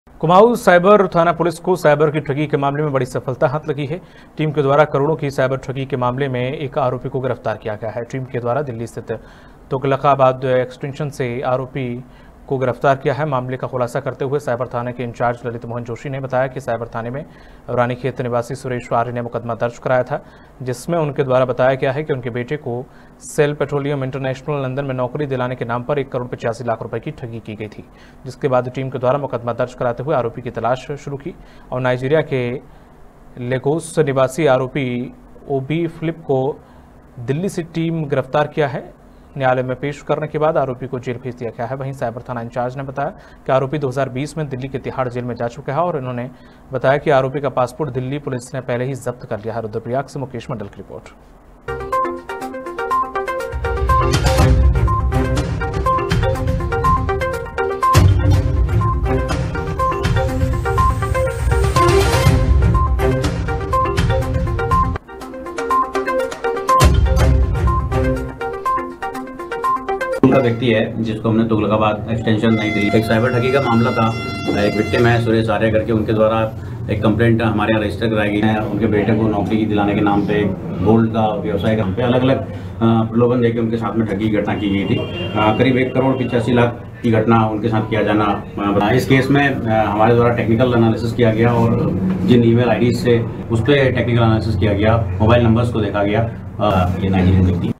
Kumaon cyber थाना police को cyber की ठगी के मामले में बड़ी सफलता हाथ लगी है। टीम के द्वारा करोड़ों की साइबर ठगी के मामले में एक आरोपी को गिरफ्तार किया गया है। टीम के द्वारा दिल्ली स्थित तुगलकाबाद एक्सटेंशन से आरोपी को गिरफ्तार किया है। मामले का खुलासा करते हुए साइबर थाने के इंचार्ज ललित मोहन जोशी ने बताया कि साइबर थाने में रानीखेत निवासी सुरेश आर्य ने मुकदमा दर्ज कराया था, जिसमें उनके द्वारा बताया गया है कि उनके बेटे को सेल पेट्रोलियम इंटरनेशनल लंदन में नौकरी दिलाने के नाम पर 1,85,00,000 रुपए की ठगी की गई थी। जिसके बाद टीम के द्वारा मुकदमा दर्ज कराते हुए आरोपी की तलाश शुरू की और नाइजीरिया के लेगोस निवासी आरोपी ओबी फिलिप को दिल्ली से टीम गिरफ्तार किया है। न्यायालय में पेश करने के बाद आरोपी को जेल भेज दिया गया है। वहीं साइबर थाना इंचार्ज ने बताया कि आरोपी 2020 में दिल्ली के तिहाड़ जेल में जा चुका है और इन्होंने बताया कि आरोपी का पासपोर्ट दिल्ली पुलिस ने पहले ही जब्त कर लिया है। रुद्रप्रयाग से मुकेश मंडल की रिपोर्ट। का व्यक्ति है जिसको हमने तुगलकाबाद एक्सटेंशन नई दिल्ली एक साइबर ठगी का मामला था। एक विक्टिम है सुरेश आर्य करके, उनके द्वारा एक कंप्लेंट हमारे यहाँ रजिस्टर कराई गई है। उनके बेटे को नौकरी की दिलाने के नाम पे गोल्ड का व्यवसाय के नाम पे अलग अलग प्रलोभन देकर उनके साथ में ठगी की घटना की गई थी। करीब 1,85,00,000 की घटना उनके साथ किया जाना। इस केस में हमारे द्वारा टेक्निकल एनालिसिस किया गया और जिन ईमेल आईडी से उस पर टेक्निकल एनालिसिस किया गया, मोबाइल नंबर्स को देखा गया। ये नाइजीरियन व्यक्ति